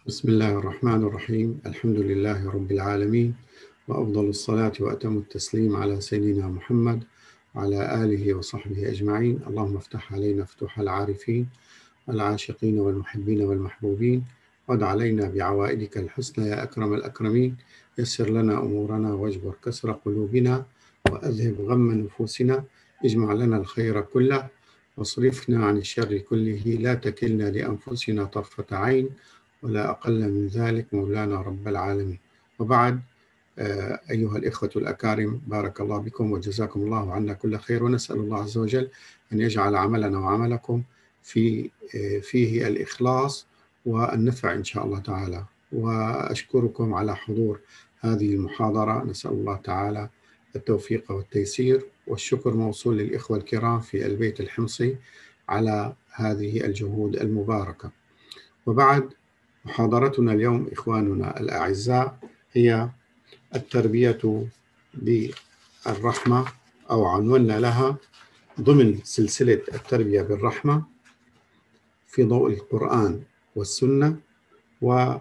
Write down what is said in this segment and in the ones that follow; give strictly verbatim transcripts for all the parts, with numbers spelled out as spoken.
بسم الله الرحمن الرحيم. الحمد لله رب العالمين، وأفضل الصلاة وأتم التسليم على سيدنا محمد وعلى آله وصحبه أجمعين. اللهم افتح علينا فتوح العارفين والعاشقين والمحبين والمحبوبين، واد علينا بعوائدك الحسنى يا أكرم الأكرمين. يسر لنا أمورنا واجبر كسر قلوبنا وأذهب غم نفوسنا، اجمع لنا الخير كله واصرفنا عن الشر كله، لا تكلنا لأنفسنا طرفة عين ولا أقل من ذلك مولانا رب العالمين. وبعد، أيها الإخوة الأكارم، بارك الله بكم وجزاكم الله عنا كل خير، ونسأل الله عز وجل أن يجعل عملنا وعملكم في فيه الإخلاص والنفع إن شاء الله تعالى. وأشكركم على حضور هذه المحاضرة، نسأل الله تعالى التوفيق والتيسير، والشكر موصول للإخوة الكرام في البيت الحمصي على هذه الجهود المباركة. وبعد، محاضرتنا اليوم إخواننا الأعزاء هي التربية بالرحمة، أو عنونا لها ضمن سلسلة التربية بالرحمة في ضوء القرآن والسنة. واليوم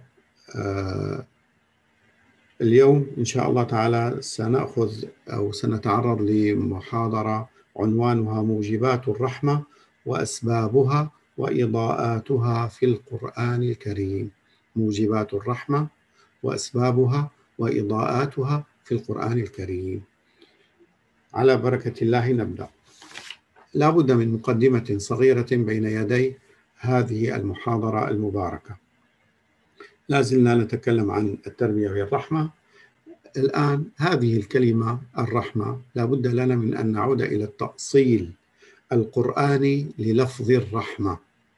إن شاء الله تعالى سنأخذ أو سنتعرض لمحاضرة عنوانها موجبات الرحمة وأسبابها وإضاءاتها في القرآن الكريم. موجبات الرحمة وأسبابها وإضاءاتها في القرآن الكريم. على بركة الله نبدأ. لا بد من مقدمة صغيرة بين يدي هذه المحاضرة المباركة. لا زلنا نتكلم عن التربية بالرحمة. الآن هذه الكلمة الرحمة لا بد لنا من أن نعود إلى التأصيل القرآني للفظ الرحمة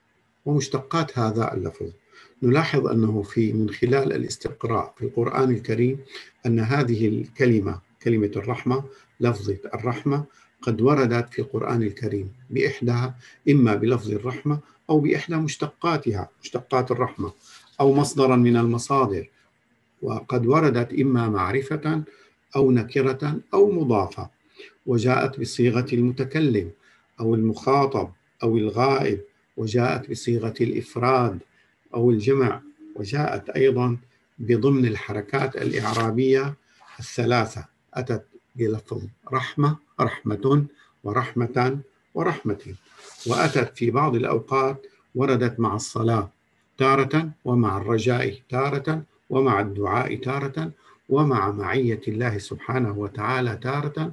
ومشتقات هذا اللفظ. نلاحظ أنه في من خلال الاستقراء في القرآن الكريم أن هذه الكلمة، كلمة الرحمة، لفظة الرحمة، قد وردت في القرآن الكريم بإحدى، إما بلفظ الرحمة أو بإحدى مشتقاتها، مشتقات الرحمة، أو مصدرا من المصادر، وقد وردت إما معرفة أو نكرة أو مضافة، وجاءت بصيغة المتكلم أو المخاطب أو الغائب، وجاءت بصيغة الإفراد أو الجمع، وجاءت أيضا بضمن الحركات الإعرابية الثلاثة. أتت بلفظ رحمة، رحمة، ورحمة، ورحمة. وأتت في بعض الأوقات وردت مع الصلاة تارة، ومع الرجاء تارة، ومع الدعاء تارة، ومع معية الله سبحانه وتعالى تارة،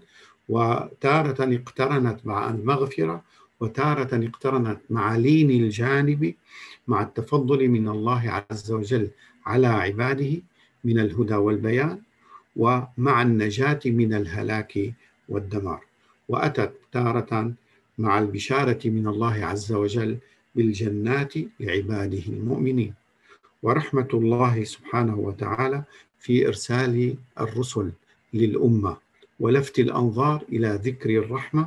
وتارة اقترنت مع المغفرة، وتارة اقترنت مع لين الجانب، مع التفضل من الله عز وجل على عباده من الهدى والبيان، ومع النجاة من الهلاك والدمار. وأتت تارة مع البشارة من الله عز وجل بالجنات لعباده المؤمنين. ورحمة الله سبحانه وتعالى في إرسال الرسل للأمة ولفت الأنظار إلى ذكر الرحمة،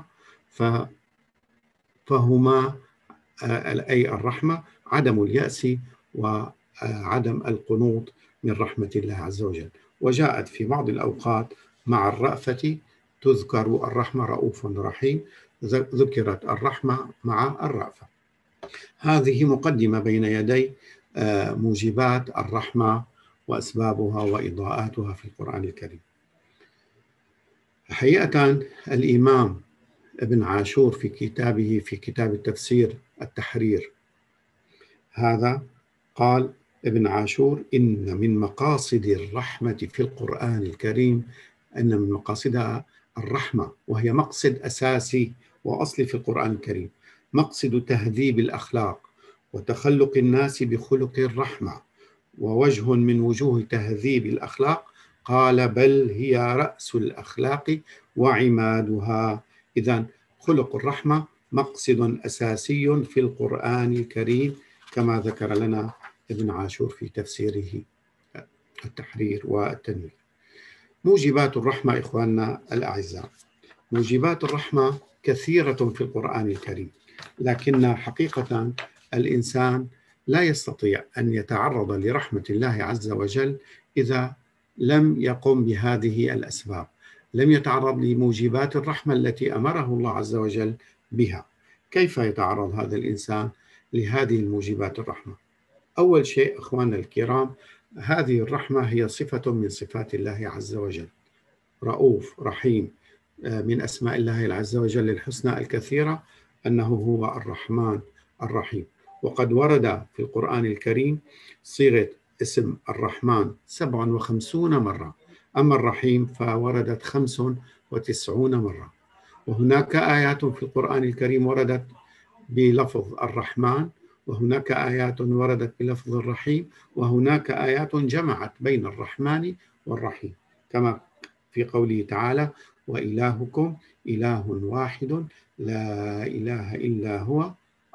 فهما أي الرحمة عدم اليأس وعدم القنوط من رحمة الله عز وجل. وجاءت في بعض الأوقات مع الرأفة، تذكر الرحمة رؤوف رحيم، ذكرت الرحمة مع الرأفة. هذه مقدمة بين يدي موجبات الرحمة وأسبابها وإضاءاتها في القرآن الكريم. حقيقة الإمام ابن عاشور في كتابه في كتاب التفسير التحرير هذا قال ابن عاشور: إن من مقاصد الرحمة في القرآن الكريم، أن من مقاصدها الرحمة، وهي مقصد أساسي وأصلي في القرآن الكريم، مقصد تهذيب الأخلاق وتخلق الناس بخلق الرحمة، ووجه من وجوه تهذيب الأخلاق. قال: بل هي رأس الأخلاق وعمادها. إذن خلق الرحمة مقصد أساسي في القرآن الكريم، كما ذكر لنا ابن عاشور في تفسيره التحرير والتنوير. موجبات الرحمة إخواننا الأعزاء، موجبات الرحمة كثيرة في القرآن الكريم، لكن حقيقة الإنسان لا يستطيع أن يتعرض لرحمة الله عز وجل إذا لم يقم بهذه الأسباب، لم يتعرض لموجبات الرحمة التي أمره الله عز وجل بها. كيف يتعرض هذا الإنسان لهذه الموجبات الرحمة؟ أول شيء أخواننا الكرام، هذه الرحمة هي صفة من صفات الله عز وجل، رؤوف رحيم. من أسماء الله عز وجل الحسنى الكثيرة أنه هو الرحمن الرحيم. وقد ورد في القرآن الكريم صيغة اسم الرحمن سبع وخمسون مرة، أما الرحيم فوردت خمس وتسعون مرة. وهناك آيات في القرآن الكريم وردت بلفظ الرحمن، وهناك آيات وردت بلفظ الرحيم، وهناك آيات جمعت بين الرحمن والرحيم، كما في قوله تعالى: وإلهكم إله واحد لا إله إلا هو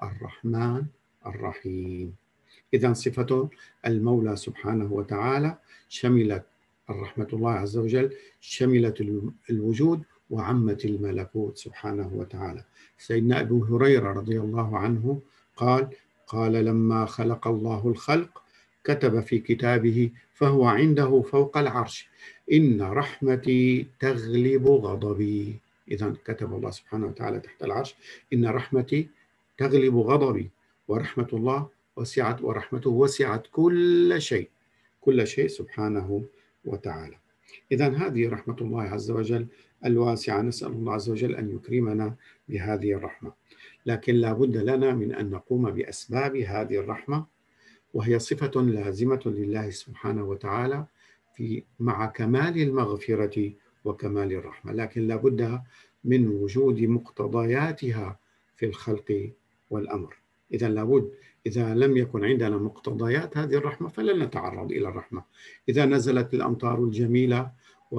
الرحمن الرحيم. إذن صفة المولى سبحانه وتعالى شملت الرحمة، الله عز وجل شملت الوجود وعمت الملكوت سبحانه وتعالى. سيدنا أبو هريرة رضي الله عنه قال: قال لما خلق الله الخلق كتب في كتابه فهو عنده فوق العرش: إن رحمتي تغلب غضبي. إذن كتب الله سبحانه وتعالى تحت العرش: إن رحمتي تغلب غضبي، ورحمة الله وسعت ورحمته وسعت كل شيء، كل شيء سبحانه وتعالى. إذن هذه رحمة الله عز وجل الواسعة، نسأل الله عز وجل أن يكرمنا بهذه الرحمة. لكن لا بد لنا من أن نقوم بأسباب هذه الرحمة، وهي صفة لازمة لله سبحانه وتعالى في مع كمال المغفرة وكمال الرحمة، لكن لا بد من وجود مقتضياتها في الخلق والأمر. إذا لابد، إذا لم يكن عندنا مقتضيات هذه الرحمة فلن نتعرض إلى الرحمة. إذا نزلت الأمطار الجميلة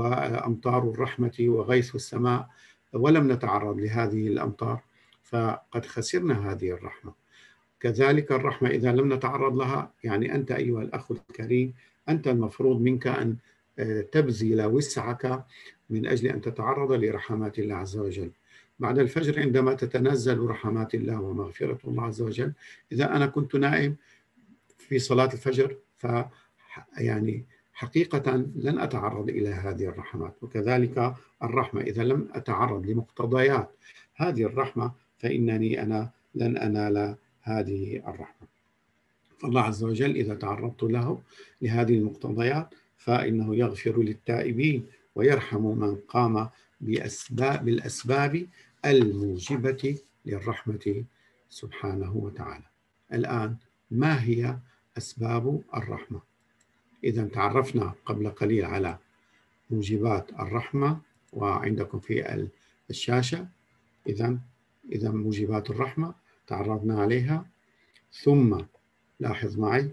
وأمطار الرحمة وغيث السماء ولم نتعرض لهذه الأمطار فقد خسرنا هذه الرحمة. كذلك الرحمة إذا لم نتعرض لها، يعني أنت أيها الأخ الكريم، أنت المفروض منك أن تبذل وسعك من أجل أن تتعرض لرحمات الله عز وجل. بعد الفجر عندما تتنزل رحمات الله ومغفرة الله عز وجل، إذا أنا كنت نائم في صلاة الفجر ف يعني حقيقة لن أتعرض إلى هذه الرحمات. وكذلك الرحمة إذا لم أتعرض لمقتضيات هذه الرحمة فإنني أنا لن أنال هذه الرحمة. فالله عز وجل إذا تعرضت له لهذه المقتضيات فإنه يغفر للتائبين ويرحم من قام بأسباب بالأسباب الموجبة للرحمة سبحانه وتعالى. الآن ما هي أسباب الرحمة؟ إذا تعرفنا قبل قليل على موجبات الرحمة وعندكم في الشاشة. إذا إذا موجبات الرحمة تعرفنا عليها، ثم لاحظ معي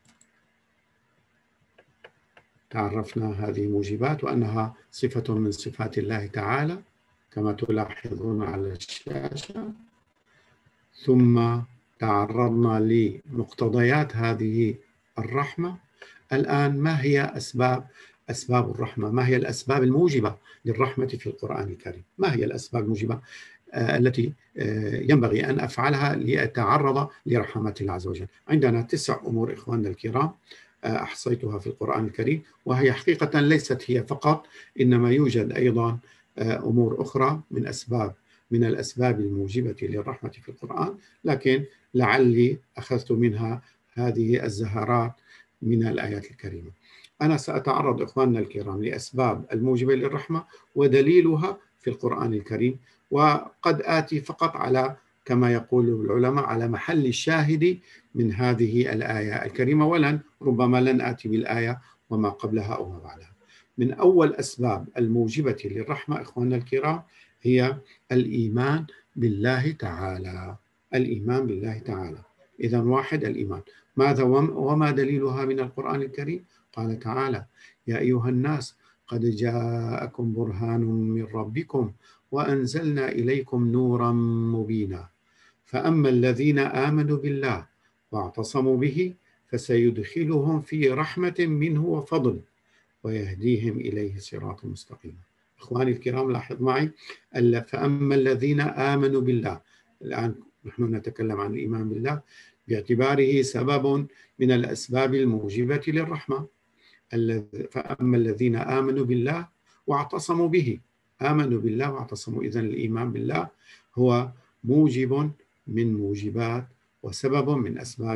تعرفنا هذه موجبات وأنها صفة من صفات الله تعالى كما تلاحظون على الشاشة، ثم تعرضنا لمقتضيات هذه الرحمة. الآن ما هي أسباب أسباب الرحمة؟ ما هي الأسباب الموجبة للرحمة في القرآن الكريم؟ ما هي الأسباب الموجبة آه التي آه ينبغي أن أفعلها لأتعرض لرحمات الله عز وجل؟ عندنا تسع أمور إخواننا الكرام آه أحصيتها في القرآن الكريم، وهي حقيقة ليست هي فقط، إنما يوجد أيضا آه أمور أخرى من أسباب من الأسباب الموجبة للرحمة في القرآن، لكن لعلي أخذت منها هذه الزهرات من الآيات الكريمة. أنا سأتعرض إخواننا الكرام لأسباب الموجبة للرحمة ودليلها في القرآن الكريم، وقد آتي فقط على كما يقول العلماء على محل الشاهد من هذه الآية الكريمة، ولن ربما لن آتي بالآية وما قبلها أو ما بعدها. من أول أسباب الموجبة للرحمة إخواننا الكرام هي الإيمان بالله تعالى. الإيمان بالله تعالى. إذن واحد، الإيمان. ماذا وما دليلها من القرآن الكريم؟ قال تعالى: يا أيها الناس قد جاءكم برهان من ربكم وأنزلنا إليكم نورا مبينا فأما الذين آمنوا بالله واعتصموا به فسيدخلهم في رحمة منه وفضل ويهديهم إليه صراط مستقيم. إخواني الكرام لاحظ معي، فأما الذين آمنوا بالله. الآن نحن نتكلم عن الإيمان بالله باعتباره سبب من الأسباب الموجبة للرحمة. فأما الذين آمنوا بالله واعتصموا به، آمنوا بالله واعتصموا. إذن الإيمان بالله هو موجب من موجبات وسبب من أسباب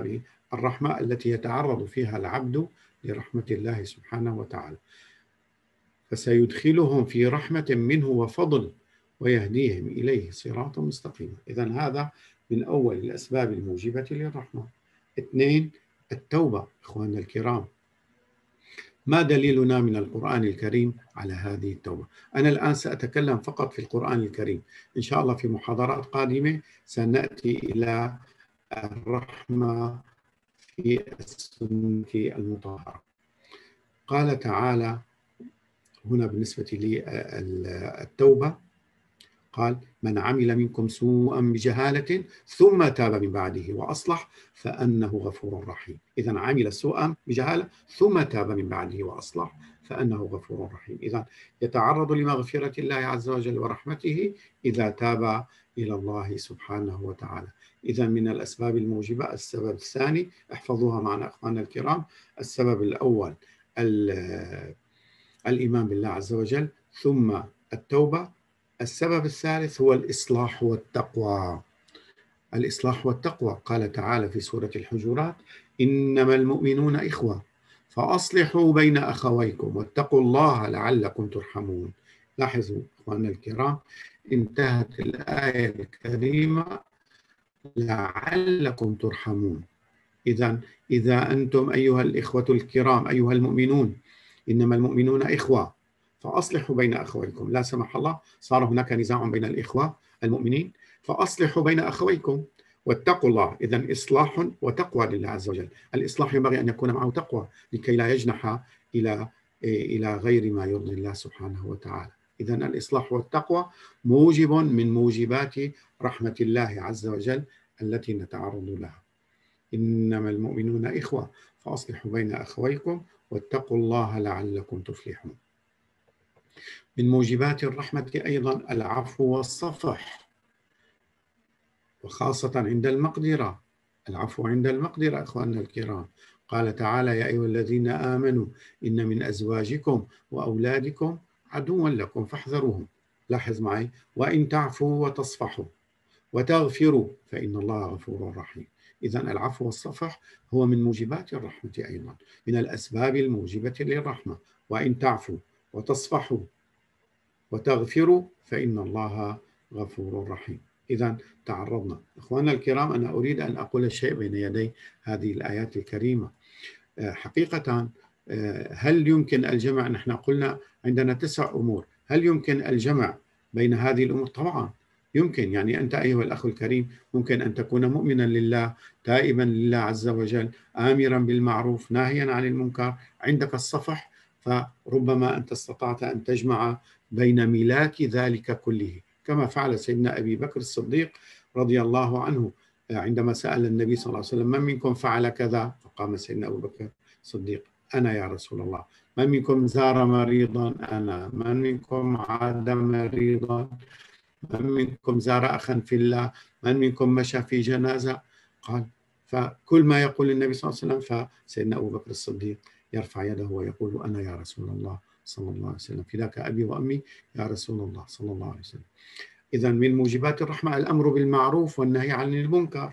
الرحمة التي يتعرض فيها العبد لرحمة الله سبحانه وتعالى، فسيدخلهم في رحمة منه وفضل ويهديهم إليه صراطا مستقيما. إذن هذا من أول الأسباب الموجبة للرحمة. اثنين، التوبة. إخواننا الكرام، ما دليلنا من القرآن الكريم على هذه التوبة؟ أنا الآن سأتكلم فقط في القرآن الكريم، إن شاء الله في محاضرات قادمة سنأتي إلى الرحمة في السنة المطهرة. قال تعالى هنا بالنسبة للتوبة، قال: من عمل منكم سوءا بجهالة ثم تاب من بعده وأصلح فأنه غفور رحيم. إذن عمل سوءا بجهالة ثم تاب من بعده وأصلح فأنه غفور رحيم. إذن يتعرض لمغفرة الله عز وجل ورحمته إذا تاب إلى الله سبحانه وتعالى. إذن من الأسباب الموجبة. السبب الثاني، احفظوها معنا أخواننا الكرام، السبب الأول الإيمان بالله عز وجل، ثم التوبة. السبب الثالث هو الإصلاح والتقوى. الإصلاح والتقوى، قال تعالى في سورة الحجرات: إنما المؤمنون إخوة فأصلحوا بين أخويكم واتقوا الله لعلكم ترحمون. لاحظوا أخواننا الكرام، انتهت الآية الكريمة لعلكم ترحمون. إذن إذا أنتم أيها الإخوة الكرام، أيها المؤمنون، إنما المؤمنون إخوة فأصلحوا بين أخويكم، لا سمح الله صار هناك نزاع بين الإخوة المؤمنين، فأصلحوا بين أخويكم واتقوا الله. إذن إصلاح وتقوى لله عز وجل. الإصلاح ينبغي أن يكون معه تقوى لكي لا يجنح إلى إلى غير ما يرضي الله سبحانه وتعالى. إذن الإصلاح والتقوى موجب من موجبات رحمة الله عز وجل التي نتعرض لها. إنما المؤمنون إخوة فأصلحوا بين أخويكم واتقوا الله لعلكم تفلحون. من موجبات الرحمة أيضا العفو والصفح، وخاصة عند المقدرة. العفو عند المقدرة أخواننا الكرام، قال تعالى: يا أيها الذين آمنوا إن من أزواجكم وأولادكم عدوا لكم فاحذروهم. لاحظ معي: وإن تعفوا وتصفحوا وتغفروا فإن الله غفور رحيم. إذن العفو والصفح هو من موجبات الرحمة أيضا، من الأسباب الموجبة للرحمة. وإن تعفوا وتصفحوا وتغفروا فإن الله غفور رحيم. إذن تعرضنا. إخواننا الكرام، أنا أريد أن أقول شيء بين يدي هذه الآيات الكريمة. حقيقة هل يمكن الجمع؟ نحن قلنا عندنا تسع أمور، هل يمكن الجمع بين هذه الأمور؟ طبعا يمكن. يعني أنت أيها الأخ الكريم ممكن أن تكون مؤمنا لله، تائبا لله عز وجل، آمرا بالمعروف، ناهيا عن المنكر، عندك الصفح، فربما أنت استطعت أن تجمع بين ملاك ذلك كله، كما فعل سيدنا أبي بكر الصديق رضي الله عنه عندما سأل النبي صلى الله عليه وسلم: من منكم فعل كذا؟ فقام سيدنا أبو بكر الصديق: أنا يا رسول الله. من منكم زار مريضا؟ أنا. من منكم عاد مريضا؟ من منكم زار أخا في الله؟ من منكم مشى في جنازة؟ قال. فكل ما يقول النبي صلى الله عليه وسلم فسيدنا أبو بكر الصديق يرفع يده ويقول: أنا يا رسول الله صلى الله عليه وسلم، فداك أبي وأمي يا رسول الله صلى الله عليه وسلم. إذن من موجبات الرحمة الأمر بالمعروف والنهي عن المنكر.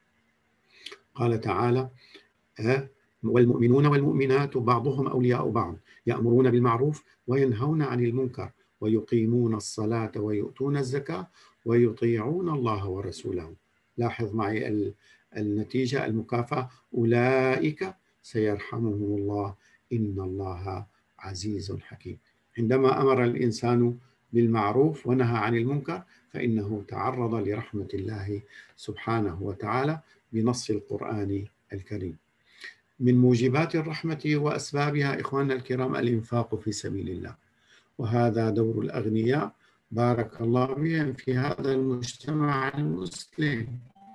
قال تعالى: والمؤمنون والمؤمنات بعضهم أولياء بعض يأمرون بالمعروف وينهون عن المنكر ويقيمون الصلاة ويؤتون الزكاة ويطيعون الله ورسوله. لاحظ معي النتيجة، المكافأة: أولئك سيرحمهم الله إن الله عزيز حكيم. عندما أمر الإنسان بالمعروف ونهى عن المنكر فإنه تعرض لرحمة الله سبحانه وتعالى بنص القرآن الكريم. من موجبات الرحمة وأسبابها إخواننا الكرام الإنفاق في سبيل الله، وهذا دور الأغنياء بارك الله بهم في هذا المجتمع المسلم.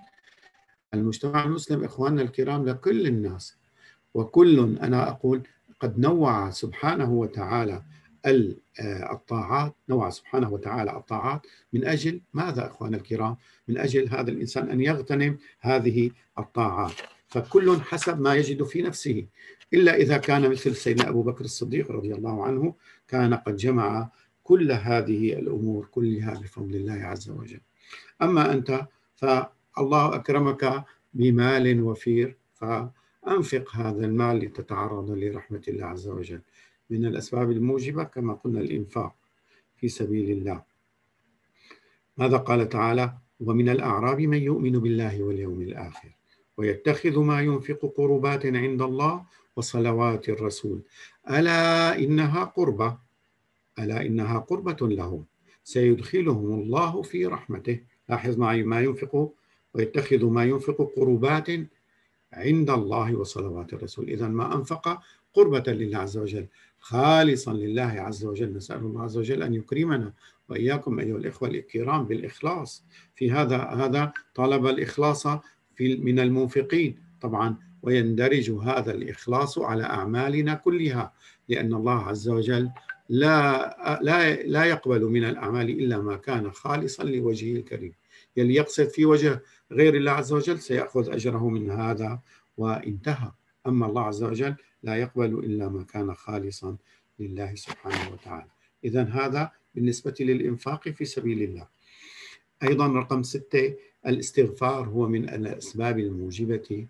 المجتمع المسلم إخواننا الكرام لكل الناس، وكل أنا أقول قد نوع سبحانه وتعالى الطاعات، نوع سبحانه وتعالى الطاعات من أجل ماذا أخواننا الكرام؟ من أجل هذا الإنسان أن يغتنم هذه الطاعات، فكل حسب ما يجد في نفسه، إلا إذا كان مثل سيدنا أبو بكر الصديق رضي الله عنه، كان قد جمع كل هذه الأمور كلها بفضل الله عز وجل. أما أنت فالله أكرمك بمال وفير، فأنفق هذا المال لتتعرض لرحمة الله عز وجل. من الأسباب الموجبة كما قلنا الإنفاق في سبيل الله. ماذا قال تعالى؟ ومن الأعراب من يؤمن بالله واليوم الآخر ويتخذ ما ينفق قربات عند الله وصلوات الرسول ألا إنها قربة ألا إنها قربة لهم سيدخلهم الله في رحمته. لاحظ معي ما ينفق ويتخذ ما ينفق قربات عند الله وصلوات الرسول. إذا ما أنفق قربة لله عز وجل خالصا لله عز وجل. نسأل الله عز وجل أن يكرمنا وإياكم أيها الإخوة الكرام بالإخلاص في هذا. هذا طلب الإخلاص في من المنفقين طبعا، ويندرج هذا الإخلاص على أعمالنا كلها، لأن الله عز وجل لا لا لا يقبل من الأعمال إلا ما كان خالصا لوجهه الكريم. يلي يقصد في وجه غير الله عز وجل سيأخذ أجره من هذا وانتهى. أما الله عز وجل لا يقبل إلا ما كان خالصا لله سبحانه وتعالى. إذن هذا بالنسبة للإنفاق في سبيل الله. أيضا رقم ستة، الاستغفار هو من الأسباب الموجبة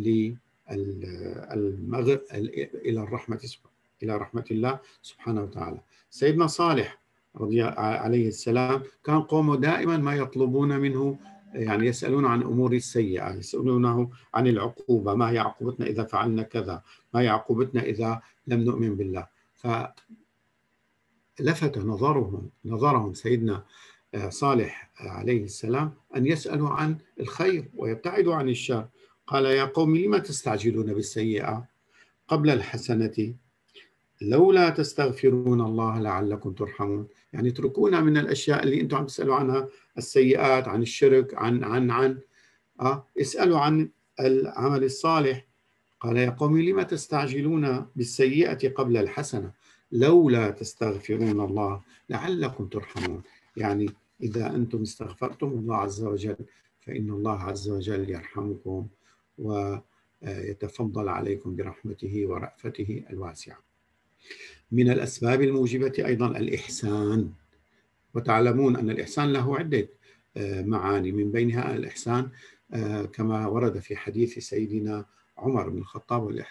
للمغ... إلى الرحمة إلى رحمة الله سبحانه وتعالى. سيدنا صالح رضي عليه السلام كان قومه دائما ما يطلبون منه، يعني يسألون عن أمور السيئة، يسألونه عن العقوبة، ما هي عقوبتنا إذا فعلنا كذا، ما هي عقوبتنا إذا لم نؤمن بالله. فلفت نظرهم نظرهم سيدنا صالح عليه السلام أن يسألوا عن الخير ويبتعدوا عن الشر. قال يا قوم لما تستعجلون بالسيئة قبل الحسنة لولا تستغفرون الله لعلكم ترحمون. يعني اتركونا من الأشياء اللي أنتم عم تسألوا عنها، السيئات، عن الشرك، عن عن عن آه اسألوا عن العمل الصالح. قال يا قوم لما تستعجلون بالسيئة قبل الحسنة لولا تستغفرون الله لعلكم ترحمون. يعني إذا أنتم استغفرتم الله عز وجل فإن الله عز وجل يرحمكم ويتفضل عليكم برحمته ورأفته الواسعة. من الأسباب الموجبة أيضا الإحسان، وتعلمون أن الإحسان له عدة معاني، من بينها الإحسان كما ورد في حديث سيدنا عمر بن الخطاب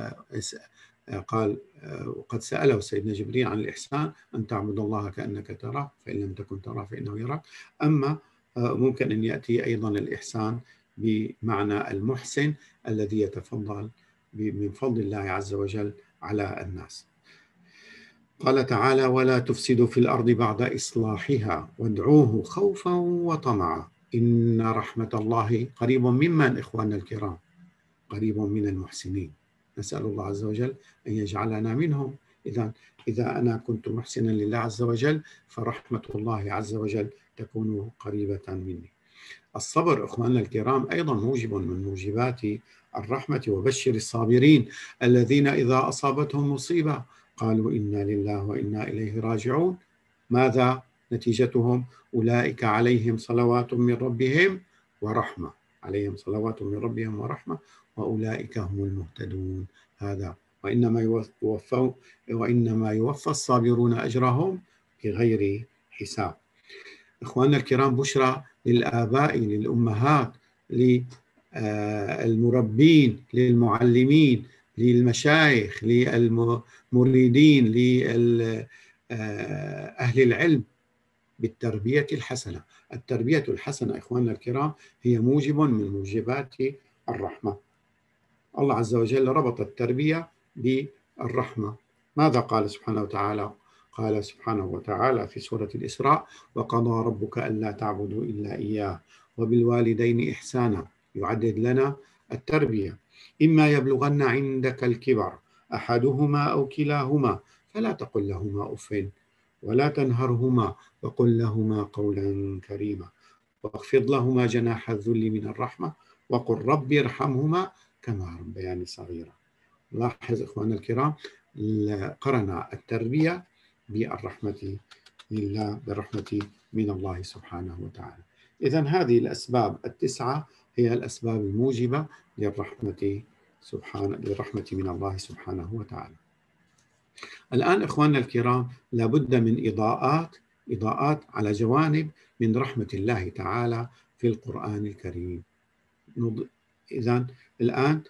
قال وقد سأله سيدنا جبريل عن الإحسان أن تعبد الله كأنك تراه فإن لم تكن تراه فإنه يراك. أما ممكن أن يأتي أيضا الإحسان بمعنى المحسن الذي يتفضل من فضل الله عز وجل على الناس. قال تعالى ولا تفسدوا في الأرض بعد إصلاحها وادعوه خوفا وطمعا إن رحمة الله قريب ممن إخواننا الكرام، قريب من المحسنين. نسأل الله عز وجل أن يجعلنا منهم. إذا إذا أنا كنت محسنا لله عز وجل فرحمة الله عز وجل تكون قريبة مني. الصبر إخواننا الكرام أيضا موجب من موجبات الرحمة. وبشر الصابرين الذين إذا أصابتهم مصيبة قالوا إنا لله وإنا إليه راجعون. ماذا نتيجتهم؟ أولئك عليهم صلوات من ربهم ورحمة عليهم صلوات من ربهم ورحمة وأولئك هم المهتدون. هذا وإنما يوفى وإنما يوفى الصابرون أجرهم بغير حساب. إخواننا الكرام بشرى للآباء للأمهات للمربين للمعلمين للمشايخ للمريدين لأهل العلم بالتربية الحسنة. التربية الحسنة إخواننا الكرام هي موجب من موجبات الرحمة. الله عز وجل ربط التربية بالرحمة. ماذا قال سبحانه وتعالى؟ قال سبحانه وتعالى في سورة الإسراء وقضى ربك ألا تعبدوا إلا إياه وبالوالدين إحسانا. يعدد لنا التربية. إما يبلغن عندك الكبر أحدهما أو كلاهما فلا تقل لهما أف ولا تنهرهما وقل لهما قولا كريما واخفض لهما جناح الذل من الرحمة وقل رب ارحمهما كما ربياني صغيرا. لاحظ إخواننا الكرام قرن التربية بالرحمة لله بالرحمة من الله سبحانه وتعالى. إذن هذه الأسباب التسعة هي الأسباب الموجبة للرحمة سبحانه للرحمة من الله سبحانه وتعالى. الآن إخواننا الكرام لابد من إضاءات إضاءات على جوانب من رحمة الله تعالى في القرآن الكريم. إذن الآن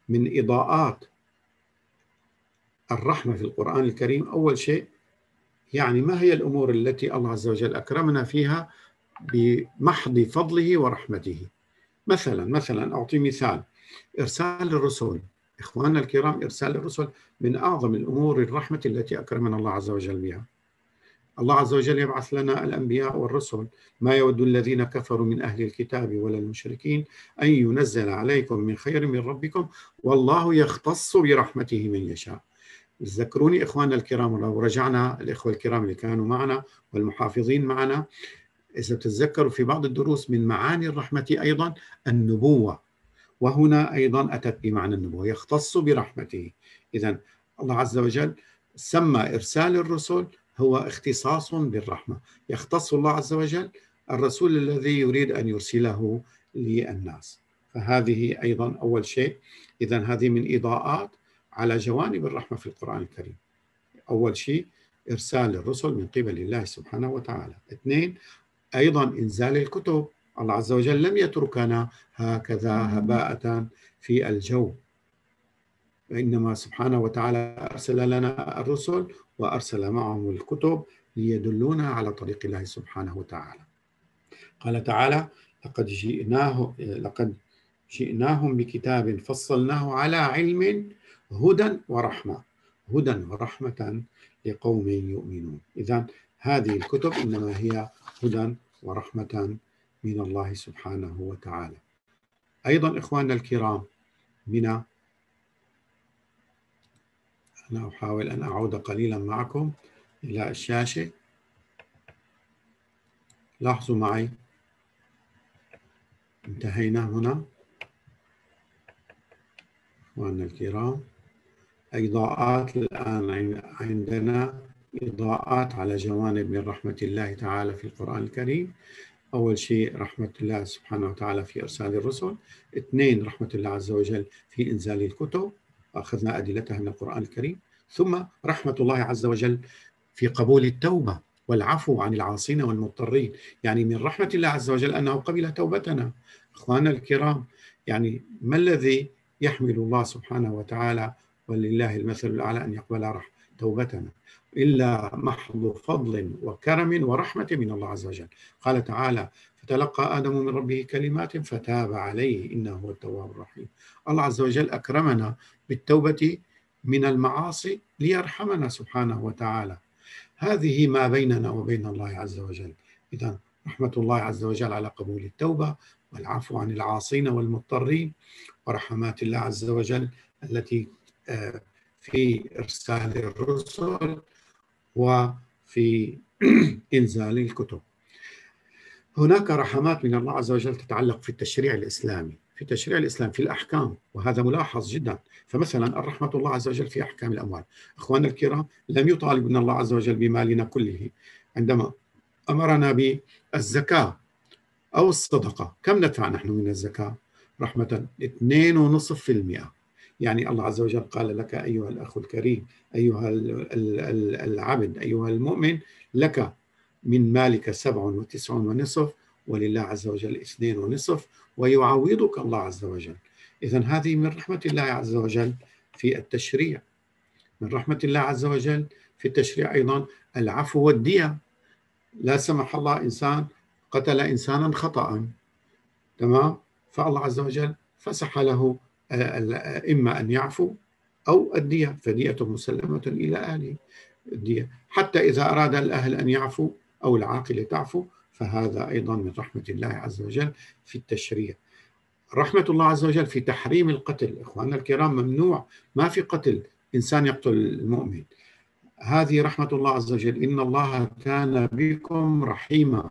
من إضاءات الرحمة في القرآن الكريم أول شيء يعني ما هي الأمور التي الله عز وجل أكرمنا فيها بمحض فضله ورحمته. مثلا مثلا أعطي مثال: إرسال الرسل. إخواننا الكرام، إرسال الرسل من أعظم الأمور الرحمة التي أكرمنا الله عز وجل بها. الله عز وجل يبعث لنا الأنبياء والرسل. ما يود الذين كفروا من أهل الكتاب ولا المشركين أن ينزل عليكم من خير من ربكم والله يختص برحمته من يشاء. تذكروني إخواننا الكرام، لو رجعنا الإخوة الكرام اللي كانوا معنا والمحافظين معنا، إذا تتذكروا في بعض الدروس من معاني الرحمة أيضا النبوة، وهنا أيضا أتت بمعنى النبوة، يختص برحمته. إذن الله عز وجل سمى إرسال الرسل هو اختصاص بالرحمة، يختص الله عز وجل الرسول الذي يريد أن يرسله للناس. فهذه أيضا أول شيء. إذن هذه من إضاءات على جوانب الرحمة في القرآن الكريم. أول شيء إرسال الرسل من قبل الله سبحانه وتعالى. اثنين، أيضا إنزال الكتب. الله عز وجل لم يتركنا هكذا هباء في الجو، وإنما سبحانه وتعالى أرسل لنا الرسل وأرسل معهم الكتب ليدلونا على طريق الله سبحانه وتعالى. قال تعالى: لقد جئناه لقد جئناهم بكتاب فصلناه على علم هدى ورحمة هدى ورحمة لقوم يؤمنون. إذن هذه الكتب إنما هي هدى ورحمة من الله سبحانه وتعالى. أيضا إخواننا الكرام، من أنا أحاول أن أعود قليلا معكم إلى الشاشة. لاحظوا معي، انتهينا هنا إخواننا الكرام. إضاءات الآن عندنا إضاءات على جوانب من رحمة الله تعالى في القرآن الكريم. أول شيء رحمة الله سبحانه وتعالى في إرسال الرسل. اثنين، رحمة الله عز وجل في إنزال الكتب، أخذنا أدلتها من القرآن الكريم. ثم رحمة الله عز وجل في قبول التوبة والعفو عن العاصين والمضطرين. يعني من رحمة الله عز وجل أنه قبل توبتنا. إخواننا الكرام، يعني ما الذي يحمل الله سبحانه وتعالى ولله المثل الأعلى أن يقبل توبتنا إلا محض فضل وكرم ورحمة من الله عز وجل. قال تعالى: فتلقى آدم من ربه كلمات فتاب عليه إنه هو التواب الرحيم. الله عز وجل أكرمنا بالتوبة من المعاصي ليرحمنا سبحانه وتعالى. هذه ما بيننا وبين الله عز وجل. إذن رحمة الله عز وجل على قبول التوبة والعفو عن العاصين والمضطرين، ورحمات الله عز وجل التي في إرسال الرسل وفي إنزال الكتب. هناك رحمات من الله عز وجل تتعلق في التشريع الإسلامي، في التشريع الإسلامي في الأحكام، وهذا ملاحظ جدا. فمثلا الرحمة الله عز وجل في أحكام الأموال. أخواننا الكرام، لم يطالبنا الله عز وجل بمالنا كله عندما أمرنا بالزكاة أو الصدقة. كم ندفع نحن من الزكاة؟ رحمة اثنين ونصف في المئة. يعني الله عز وجل قال لك أيها الأخ الكريم، أيها العبد، أيها المؤمن، لك من مالك سبع وتسعون ونصف، ولله عز وجل اثنين ونصف، ويعوضك الله عز وجل. إذن هذه من رحمة الله عز وجل في التشريع. من رحمة الله عز وجل في التشريع أيضا العفو والدية. لا سمح الله إنسان قتل إنسانا خطأ، تمام، فالله عز وجل فسح له إما أن يعفو أو الدية، فدية مسلمة إلى أهله. الدية حتى إذا أراد الأهل أن يعفو أو العاقلة تعفو، فهذا أيضا من رحمة الله عز وجل في التشريع. رحمة الله عز وجل في تحريم القتل. إخواننا الكرام، ممنوع، ما في قتل، إنسان يقتل المؤمن. هذه رحمة الله عز وجل: إن الله كان بكم رحيما.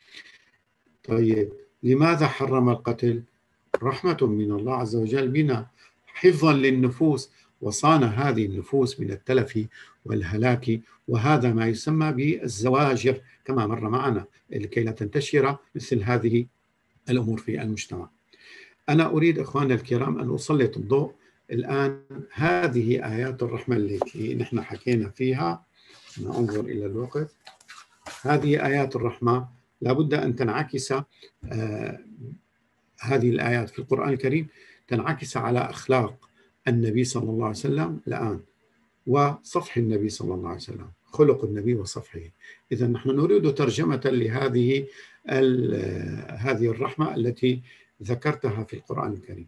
طيب، لماذا حرم القتل؟ رحمة من الله عز وجل بنا، حفظا للنفوس، وصان هذه النفوس من التلف والهلاك. وهذا ما يسمى بالزواجر كما مر معنا، لكي لا تنتشر مثل هذه الأمور في المجتمع. أنا أريد إخواننا الكرام أن أسلط الضوء الآن هذه آيات الرحمة التي نحن حكينا فيها. ننظر إلى الوقت. هذه آيات الرحمة لابد أن تنعكس، آه هذه الآيات في القرآن الكريم تنعكس على أخلاق النبي صلى الله عليه وسلم الآن وصفح النبي صلى الله عليه وسلم، خلق النبي وصفحه. إذا نحن نريد ترجمة لهذه هذه الرحمة التي ذكرتها في القرآن الكريم.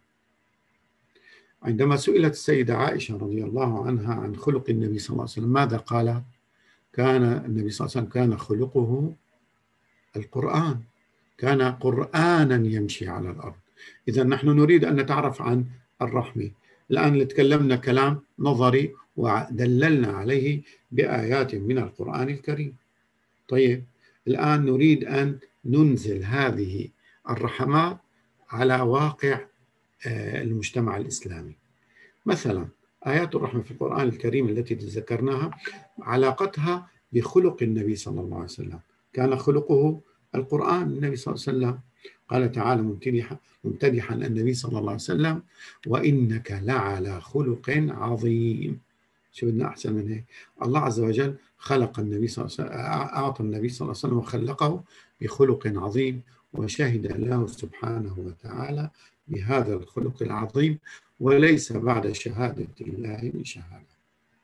عندما سئلت السيدة عائشة رضي الله عنها عن خلق النبي صلى الله عليه وسلم ماذا قالت؟ كان النبي صلى الله عليه وسلم كان خلقه القرآن، كان قرآنا يمشي على الأرض. إذا نحن نريد أن نتعرف عن الرحمة. الآن تكلمنا كلام نظري ودللنا عليه بآيات من القرآن الكريم. طيب الآن نريد أن ننزل هذه الرحمات على واقع المجتمع الإسلامي. مثلا آيات الرحمة في القرآن الكريم التي ذكرناها علاقتها بخلق النبي صلى الله عليه وسلم، كان خلقه القرآن. النبي صلى الله عليه وسلم قال تعالى ممتدحا ممتدحا النبي صلى الله عليه وسلم: وإنك لعلى خلق عظيم. شو بدنا أحسن من هيك؟ الله عز وجل خلق النبي صلى الله عليه وسلم، أعطى النبي صلى الله عليه وسلم وخلقه بخلق عظيم، وشهد له سبحانه وتعالى بهذا الخلق العظيم، وليس بعد شهادة الله من شهادة.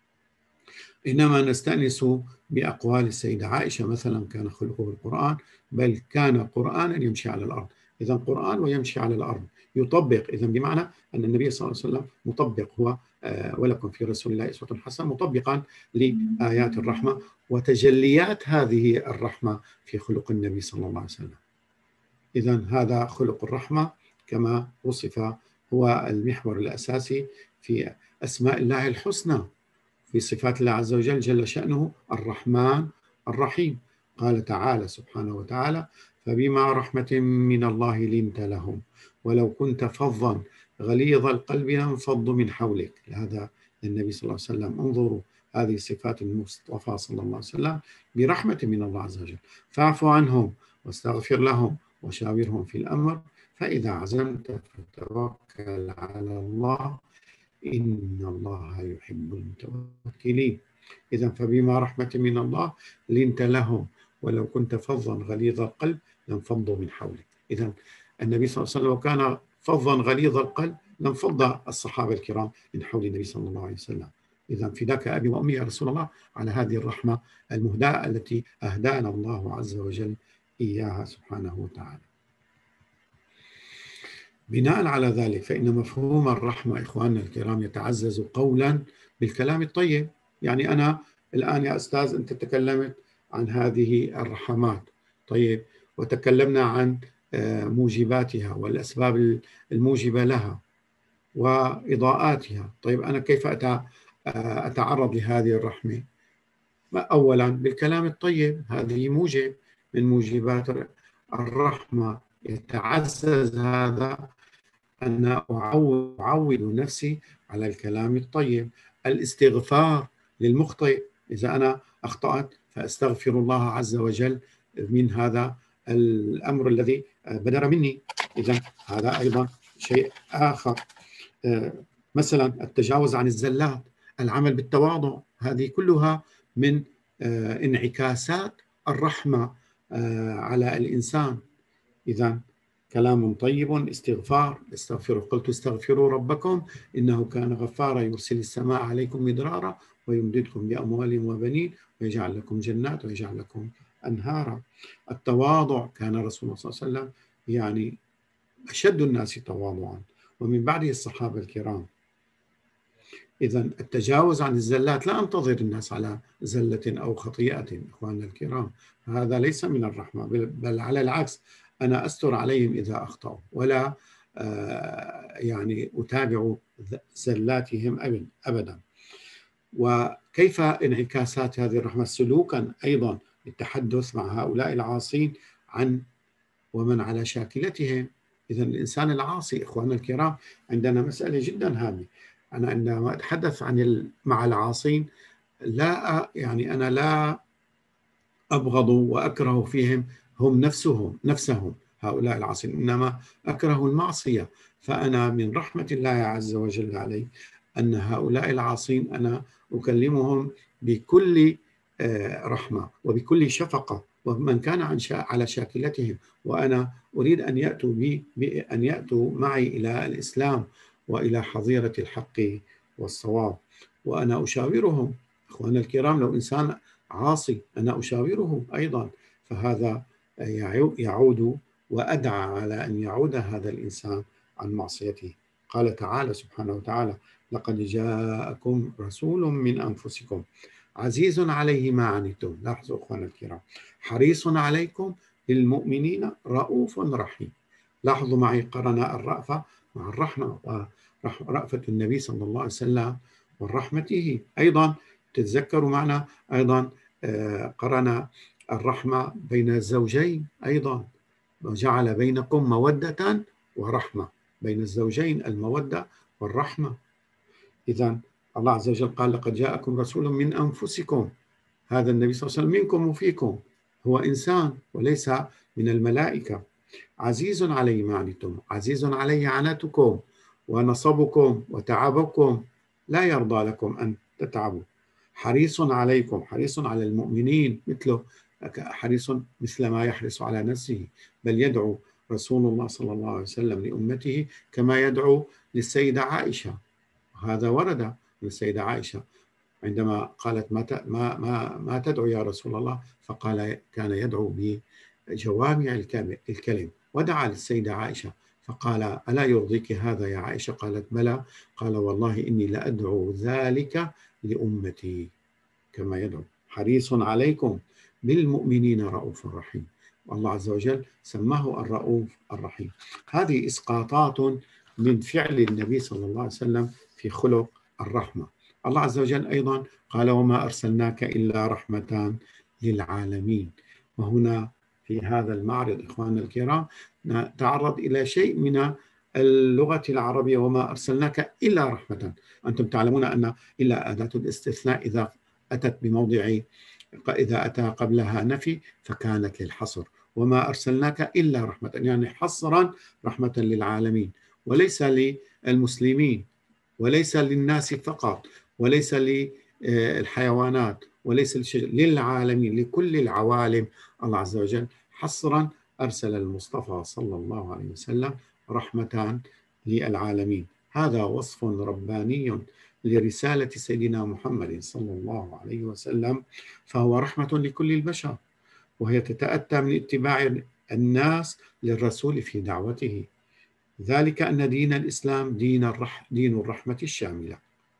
إنما نستأنس بأقوال السيدة عائشة مثلا كان خلقه القرآن، بل كان قرآنا يمشي على الأرض. إذا قرآن ويمشي على الأرض يطبق، إذا بمعنى أن النبي صلى الله عليه وسلم مطبق، هو ولكم في رسول الله أسوة حسنة، مطبقا لآيات الرحمة وتجليات هذه الرحمة في خلق النبي صلى الله عليه وسلم. إذا هذا خلق الرحمة كما وصف هو المحور الأساسي في أسماء الله الحسنى، في صفات الله عز وجل جل شأنه الرحمن الرحيم. قال تعالى سبحانه وتعالى: فبما رحمة من الله لنت لهم ولو كنت فظا غليظ القلب لانفضوا من حولك. هذا النبي صلى الله عليه وسلم. انظروا هذه صفات المصطفى صلى الله عليه وسلم برحمة من الله عز وجل: فاعف عنهم واستغفر لهم وشاورهم في الأمر فإذا عزمت فتوكل على الله إن الله يحب المتوكلين. إذا فبما رحمة من الله لنت لهم ولو كنت فظا غليظ القلب لانفضوا من حولك. إذا النبي صلى الله عليه وسلم كان فظا غليظ القلب لانفض الصحابة الكرام من حول النبي صلى الله عليه وسلم. إذا فداك أبي وأمي يا رسول الله على هذه الرحمة المهداة التي أهدانا الله عز وجل إياها سبحانه وتعالى. بناء على ذلك فإن مفهوم الرحمة إخواننا الكرام يتعزز قولا بالكلام الطيب. يعني أنا الآن يا أستاذ أنت تكلمت عن هذه الرحمات، طيب، وتكلمنا عن موجباتها والأسباب الموجبة لها وإضاءاتها. طيب أنا كيف أتعرض لهذه الرحمة؟ أولا بالكلام الطيب، هذه موجب من موجبات الرحمة. يتعزز هذا أن أعود نفسي على الكلام الطيب. الاستغفار للمخطئ، إذا أنا أخطأت فأستغفر الله عز وجل من هذا الأمر الذي بدر مني. إذا هذا أيضا شيء آخر. مثلا التجاوز عن الزلات، العمل بالتواضع، هذه كلها من انعكاسات الرحمة على الإنسان. إذا كلام طيب، استغفار، استغفروا قلت استغفروا ربكم إنه كان غفارا يرسل السماء عليكم مدرارا ويمددكم بأموال وبنين ويجعل لكم جنات ويجعل لكم أنهارا. التواضع، كان رسول الله صلى الله عليه وسلم يعني أشد الناس تواضعا ومن بعده الصحابة الكرام. إذا التجاوز عن الزلات، لا أنتظر الناس على زلة أو خطيئة إخواننا الكرام، هذا ليس من الرحمة، بل على العكس أنا أستر عليهم إذا أخطأوا ولا يعني أتابع زلاتهم أبدا. وكيف انعكاسات هذه الرحمة؟ سلوكا أيضا بالتحدث مع هؤلاء العاصين عن ومن على شاكلتهم. إذا الإنسان العاصي إخواننا الكرام عندنا مسألة جدا هامة. أنا عندما أتحدث عن مع العاصين لا يعني أنا لا أبغض وأكره فيهم هم نفسهم نفسهم هؤلاء العاصين، إنما أكره المعصية. فأنا من رحمة الله عز وجل علي أن هؤلاء العاصين أنا أكلمهم بكل رحمة وبكل شفقة، ومن كان على شاكلتهم، وأنا أريد أن يأتوا بي أن يأتوا معي إلى الإسلام وإلى حظيرة الحق والصواب. وأنا أشاورهم أخواننا الكرام، لو إنسان عاصي أنا أشاوره أيضا، فهذا يعود وأدعى على أن يعود هذا الإنسان عن معصيته. قال تعالى سبحانه وتعالى: لقد جاءكم رسول من أنفسكم عزيز عليه ما عنتم. لاحظوا أخواننا الكرام، حريص عليكم بالمؤمنين رؤوف رحيم. لاحظوا معي، قرن الرأفة مع الرحمة، ورأفة النبي صلى الله عليه وسلم ورحمته. أيضا تتذكروا معنا أيضا قرن الرحمة بين الزوجين أيضا، وجعل بينكم مودة ورحمة، بين الزوجين المودة والرحمة. إذن الله عز وجل قال: لقد جاءكم رسول من أنفسكم. هذا النبي صلى الله عليه وسلم منكم وفيكم، هو إنسان وليس من الملائكة. عزيز علي ما عنتم، عزيز علي عنتكم ونصبكم وتعبكم، لا يرضى لكم أن تتعبوا. حريص عليكم، حريص على المؤمنين، مثله حريص مثل ما يحرص على نفسه، بل يدعو رسول الله صلى الله عليه وسلم لأمته كما يدعو للسيدة عائشة. هذا ورد من السيدة عائشة عندما قالت: ما ما ما ما تدعو يا رسول الله؟ فقال: كان يدعو بجوامع الكلم. ودعا للسيدة عائشة فقال: ألا يرضيك هذا يا عائشة؟ قالت: بلى. قال: والله إني لأدعو ذلك لأمتي كما يدعو. حريص عليكم بالمؤمنين رؤوف رحيم. والله عز وجل سماه الرؤوف الرحيم. هذه إسقاطات من فعل النبي صلى الله عليه وسلم في خلق الرحمة. الله عز وجل أيضا قال: وما أرسلناك إلا رحمة للعالمين. وهنا في هذا المعرض إخواننا الكرام نتعرض إلى شيء من اللغة العربية: وما أرسلناك إلا رحمة. أنتم تعلمون أن إلا أداة الاستثناء إذا أتت بموضع، إذا أتى قبلها نفي فكانت للحصر. وما أرسلناك إلا رحمة، يعني حصرا رحمة للعالمين، وليس للمسلمين، وليس للناس فقط، وليس للحيوانات، وليس للشجر، للعالمين، لكل العوالم. الله عز وجل حصرا أرسل المصطفى صلى الله عليه وسلم رحمة للعالمين. هذا وصف رباني لرسالة سيدنا محمد صلى الله عليه وسلم، فهو رحمة لكل البشر، وهي تتأتى من اتباع الناس للرسول في دعوته. ذلك أن دين الإسلام دين الرح دين الرحمة الشاملة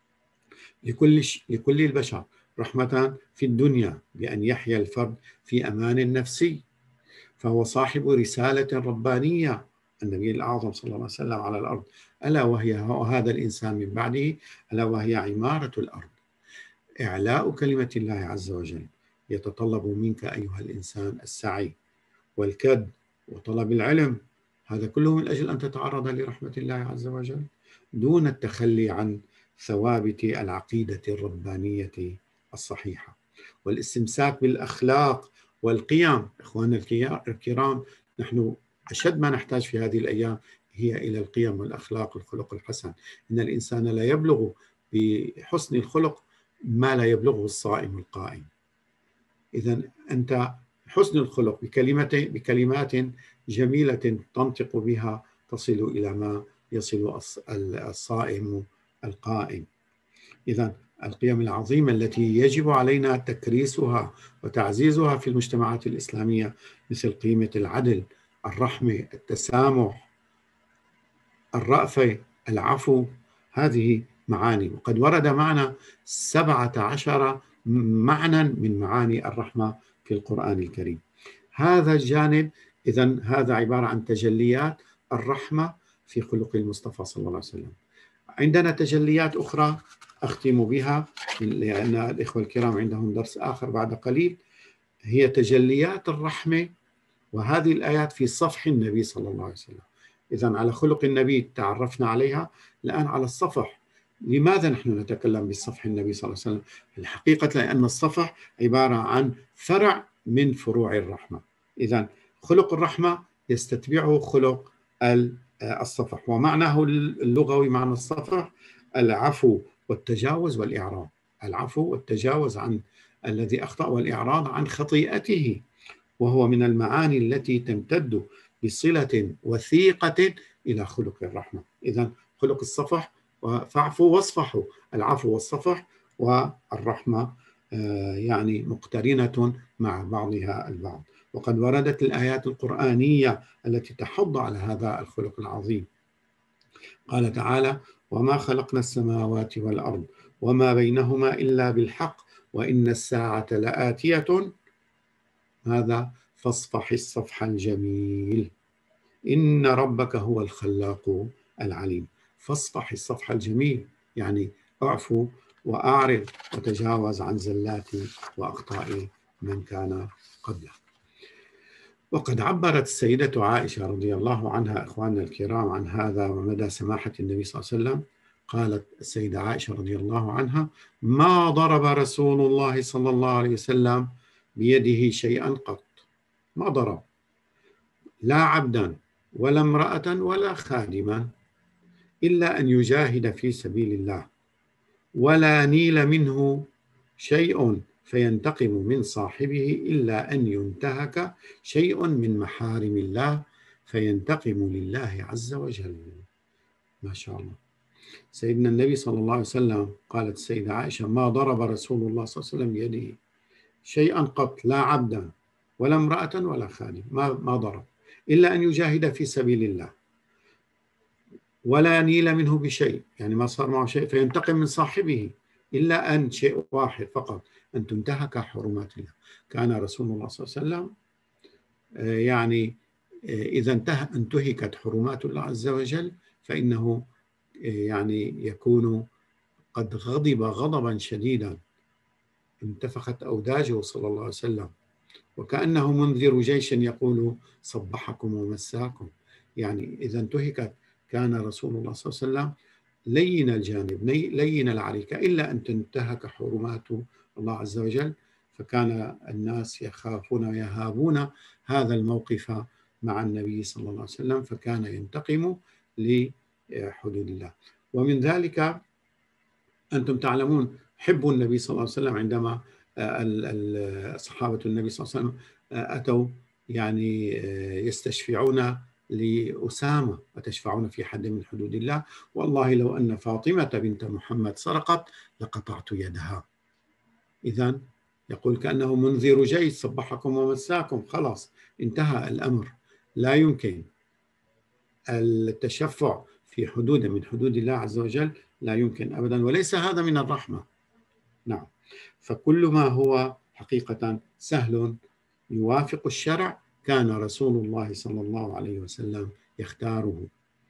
لكل لكل البشر، رحمة في الدنيا بأن يحيا الفرد في أمان نفسي، فهو صاحب رسالة ربانية، النبي الأعظم صلى الله عليه وسلم على الأرض، ألا وهي هذا الإنسان من بعده، ألا وهي عمارة الأرض. إعلاء كلمة الله عز وجل يتطلب منك أيها الإنسان السعي والكد وطلب العلم، هذا كله من أجل أن تتعرض لرحمة الله عز وجل، دون التخلي عن ثوابت العقيدة الربانية الصحيحة والاستمساك بالأخلاق والقيم. إخواننا الكرام، نحن أشد ما نحتاج في هذه الأيام هي إلى القيم والأخلاق والخلق الحسن. إن الإنسان لا يبلغ بحسن الخلق ما لا يبلغه الصائم القائم. إذن أنت حسن الخلق بكلمات بكلمات جميلة تنطق بها تصل إلى ما يصل الصائم القائم. إذن القيم العظيمة التي يجب علينا تكريسها وتعزيزها في المجتمعات الإسلامية، مثل قيمة العدل، الرحمة، التسامح، الرأفة، العفو، هذه معاني. وقد ورد معنا سبعة عشر معنى من معاني الرحمة في القرآن الكريم. هذا الجانب إذن هذا عبارة عن تجليات الرحمة في خلق المصطفى صلى الله عليه وسلم. عندنا تجليات أخرى أختم بها لأن الإخوة الكرام عندهم درس آخر بعد قليل، هي تجليات الرحمة، وهذه الآيات في صفح النبي صلى الله عليه وسلم. إذن على خلق النبي تعرفنا عليها، الآن على الصفح. لماذا نحن نتكلم بصفح النبي صلى الله عليه وسلم؟ الحقيقة لأن الصفح عبارة عن فرع من فروع الرحمة. إذن خلق الرحمة يستتبعه خلق الصفح، ومعناه اللغوي معنى الصفح العفو والتجاوز والإعراض. العفو والتجاوز عن الذي أخطأ والإعراض عن خطيئته، وهو من المعاني التي تمتد بصلة وثيقة إلى خلق الرحمة. إذن خلق الصفح، فاعفوا واصفحوا، العفو والصفح والرحمة يعني مقترنة مع بعضها البعض. وقد وردت الآيات القرآنية التي تحض على هذا الخلق العظيم. قال تعالى: وما خلقنا السماوات والأرض وما بينهما إلا بالحق وإن الساعة لآتية هذا فاصفح الصفح الجميل إن ربك هو الخلاق العليم. فاصفح الصفح الجميل يعني اعفو وأعرض وتجاوز عن زلات وأخطاء من كان قبله. وقد عبرت السيدة عائشة رضي الله عنها إخواننا الكرام عن هذا ومدى سماحة النبي صلى الله عليه وسلم. قالت السيدة عائشة رضي الله عنها: ما ضرب رسول الله صلى الله عليه وسلم بيده شيئا قط، ما ضرب لا عبدا ولا امرأة ولا خادما إلا أن يجاهد في سبيل الله، ولا نيل منه شيء فينتقم من صاحبه إلا أن ينتهك شيء من محارم الله فينتقم لله عز وجل. ما شاء الله. سيدنا النبي صلى الله عليه وسلم، قالت السيدة عائشة: ما ضرب رسول الله صلى الله عليه وسلم بيده شيئا قط، لا عبدا ولا امرأة ولا خادم، ما ما ضرب إلا أن يجاهد في سبيل الله، ولا نيل منه بشيء، يعني ما صار معه شيء فينتقم من صاحبه إلا أن شيء واحد فقط، أن تنتهك حرمات الله. كان رسول الله صلى الله عليه وسلم يعني إذا انتهى انتهكت حرمات الله عز وجل فإنه يعني يكون قد غضب غضبا شديدا، انتفخت أوداجه صلى الله عليه وسلم، وكأنه منذر جيش يقول صبحكم ومساكم. يعني إذا انتهكت كان رسول الله صلى الله عليه وسلم لين الجانب لين العريكة إلا أن تنتهك حرمات الله عز وجل، فكان الناس يخافون ويهابون هذا الموقف مع النبي صلى الله عليه وسلم، فكان ينتقم لحدود الله. ومن ذلك أنتم تعلمون حب النبي صلى الله عليه وسلم، عندما صحابة النبي صلى الله عليه وسلم أتوا يعني يستشفعون لأسامة: وتشفعون في حد من حدود الله، والله لو أن فاطمة بنت محمد سرقت لقطعت يدها. إذن يقول كأنه منذر جيش صبحكم ومساكم، خلاص انتهى الأمر، لا يمكن التشفع في حدود من حدود الله عز وجل، لا يمكن أبدا، وليس هذا من الرحمة. نعم، فكل ما هو حقيقة سهل يوافق الشرع كان رسول الله صلى الله عليه وسلم يختاره،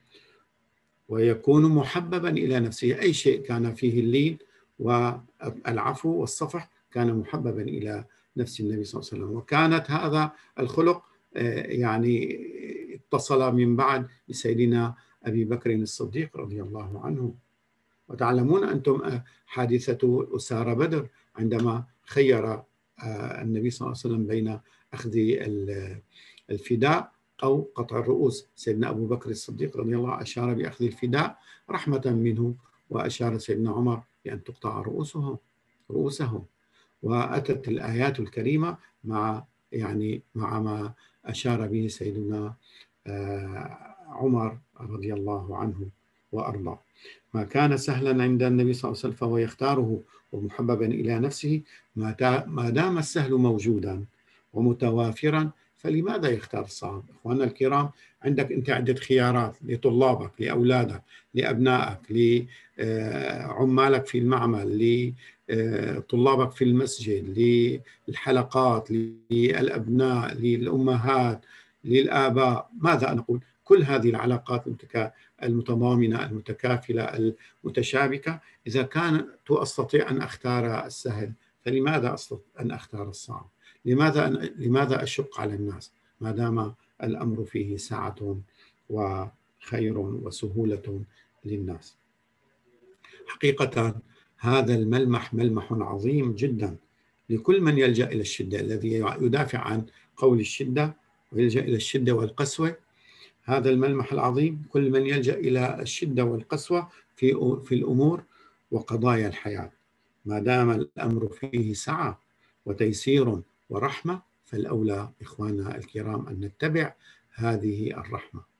ويكون محببا إلى نفسه. أي شيء كان فيه اللين والعفو والصفح كان محببا إلى نفس النبي صلى الله عليه وسلم. وكانت هذا الخلق يعني اتصل من بعد بسيدنا أبي بكر الصديق رضي الله عنه. وتعلمون أنتم حادثة أسارة بدر عندما خير النبي صلى الله عليه وسلم بين أخذ الفداء أو قطع الرؤوس. سيدنا أبو بكر الصديق رضي الله عنه أشار بأخذ الفداء رحمة منه، وأشار سيدنا عمر بأن تقطع رؤوسهم رؤوسهم وأتت الآيات الكريمة مع يعني مع ما أشار به سيدنا عمر رضي الله عنه وأرضاه. ما كان سهلا عند النبي صلى الله عليه وسلم فهو يختاره ومحببا إلى نفسه. ما دام السهل موجودا ومتوافرا فلماذا يختار الصعب؟ إخواننا الكرام، عندك أنت عدة خيارات لطلابك، لأولادك، لأبنائك، لعمالك في المعمل، لطلابك في المسجد، للحلقات، للأبناء، للأمهات، للآباء. ماذا نقول؟ كل هذه العلاقات المتضامنة المتكافلة المتشابكة، إذا كانت أستطيع أن أختار السهل فلماذا أستطيع أن أختار الصعب؟ لماذا لماذا أشق على الناس ما دام الأمر فيه سعة وخير وسهولة للناس؟ حقيقة هذا الملمح ملمح عظيم جدا لكل من يلجأ إلى الشدة، الذي يدافع عن قول الشدة ويلجأ إلى الشدة والقسوة. هذا الملمح العظيم كل من يلجأ إلى الشدة والقسوة في في الأمور وقضايا الحياة، ما دام الأمر فيه سعة وتيسير ورحمة، فالأولى إخواننا الكرام أن نتبع هذه الرحمة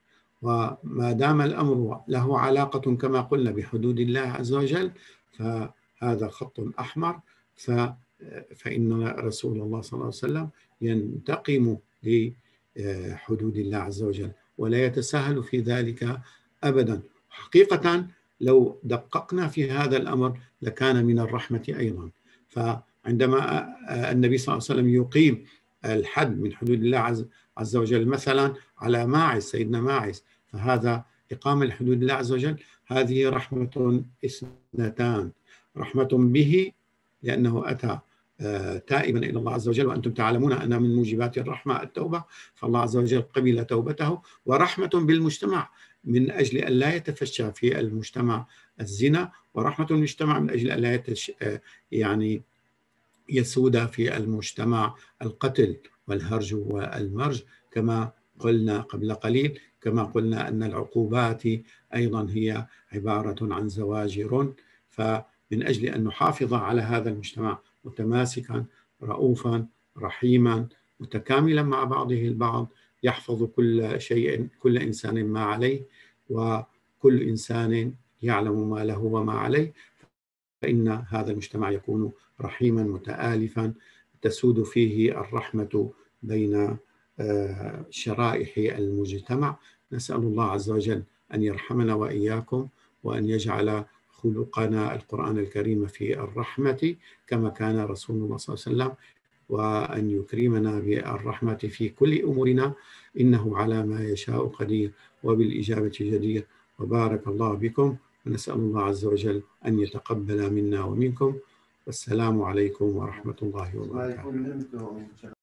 وما دام الأمر له علاقة كما قلنا بحدود الله عز وجل فهذا خط أحمر، فإن رسول الله صلى الله عليه وسلم ينتقم لحدود الله عز وجل ولا يتساهل في ذلك أبدا. حقيقة لو دققنا في هذا الأمر لكان من الرحمة أيضا. فعندما النبي صلى الله عليه وسلم يقيم الحد من حدود الله عز وجل مثلا على ماعز، سيدنا ماعز، فهذا إقامة حدود الله عز وجل هذه رحمة اثنتان: رحمة به لأنه أتى تائبا إلى الله عز وجل، وأنتم تعلمون أن من موجبات الرحمة التوبة، فالله عز وجل قبل توبته. ورحمة بالمجتمع من أجل أن لا يتفشى في المجتمع الزنا، ورحمة المجتمع من أجل أن لا يتش... يعني يسود في المجتمع القتل والهرج والمرج كما قلنا قبل قليل. كما قلنا أن العقوبات أيضا هي عبارة عن زواجر. فمن أجل أن نحافظ على هذا المجتمع متماسكا رؤوفا رحيما متكاملا مع بعضه البعض، يحفظ كل شيء كل إنسان ما عليه، وكل إنسان يعلم ما له وما عليه، فإن هذا المجتمع يكون رحيما متآلفا تسود فيه الرحمة بين شرائح المجتمع. نسأل الله عز وجل أن يرحمنا وإياكم، وأن يجعل خلقنا القرآن الكريم في الرحمة كما كان رسول الله صلى الله عليه وسلم، وأن يكرمنا بالرحمة في كل أمورنا، إنه على ما يشاء قدير وبالإجابة جدير. وبارك الله بكم، ونسأل الله عز وجل أن يتقبل منا ومنكم، والسلام عليكم ورحمة الله وبركاته.